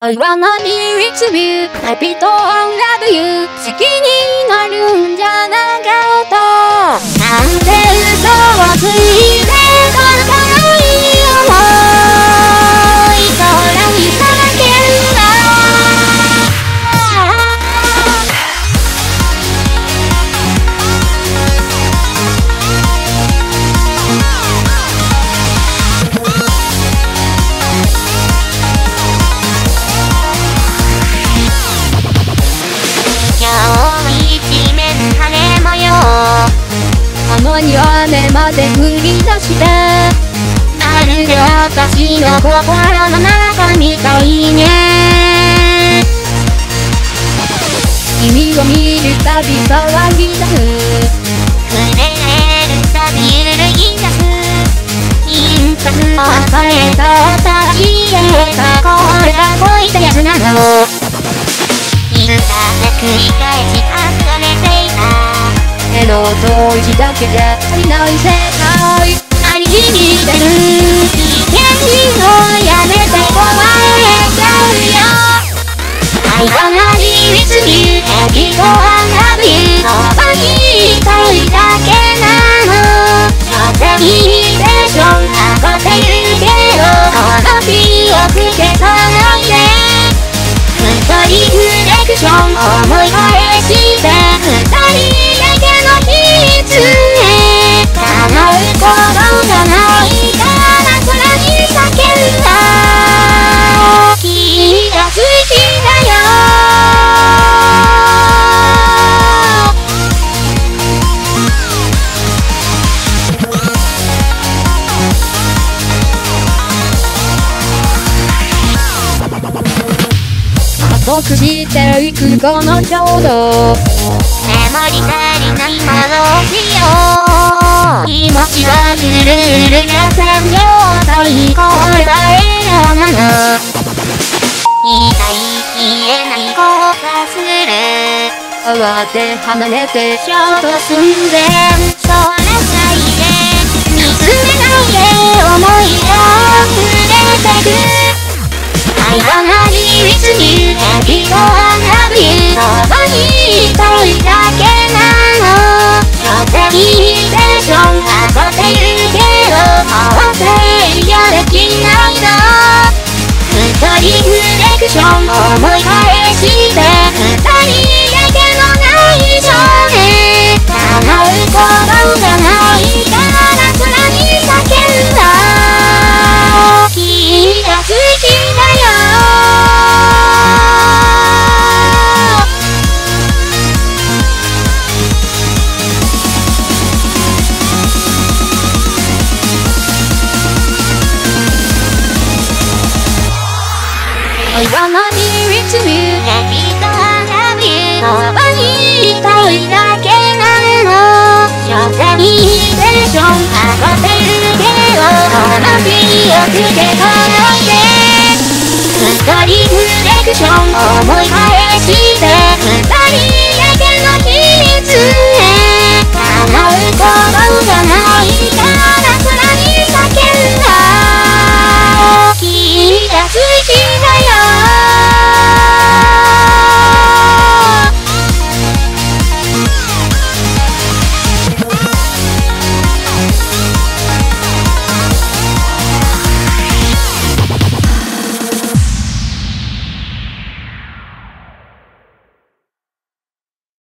I wanna be with you, happy to love you 好きになるんじゃなかったなんて嘘をついて届かない想い空にさらけるなたまに雨まで降り出してまるで私の心の中みたいね君を見るたび騒ぎ出す触れるたび揺るぎ出す印刷を与えたた消えた心が恋ってやつなのいつだって繰り返し重ねていたけど遠い字だけじゃ足りない世界ありきにしてる危険をやめて壊れちゃうよ I wanna be with you happy to love you そばにいたいだけなの予定でしょ運ってるけどこの日をつけさないで二人フレクション思い返して二人だけ叶うことがないから空に叫んだ君が好きだよ加速していくこの衝動メモリ足りないものをしよう気持ちはぐるぐるな線状態これがエラなの言いたい言えない後悔する慌て離れて衝突寸前そらないで見つめないで思いが溢れてくI wanna be with you, happy to love you そばにいたいだけなの予定でしょ運ってるけど合成やできないの二人フレクション思い返して二人だけの内緒で叶うことがないから空に叫んだ君が好きだよI wanna be with you, happy to love you そばにいたいだけなの予定でしょ運ってるけどこの日をつけたないで二人フレクション思い返して二人だけの秘密